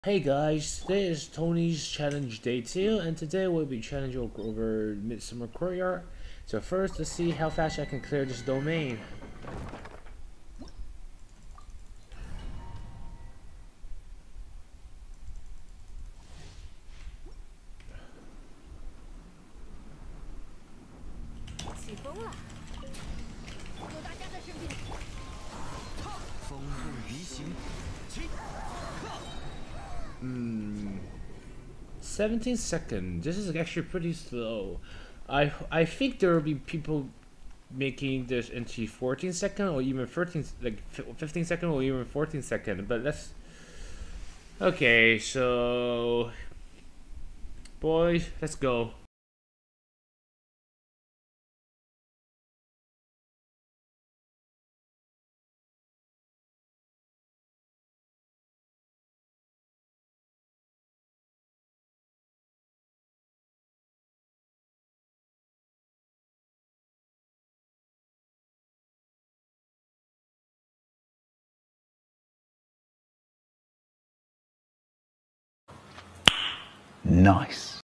Hey guys, today is Tony's challenge day 2, and today we'll be challenging over Midsummer Courtyard. So first, let's see how fast I can clear this domain. Hmm, 17 seconds. This is actually pretty slow. I think there will be people making this into 14 second or even 13, like 15 second or even 14 second. But let's. Okay, so boys, let's go. Nice.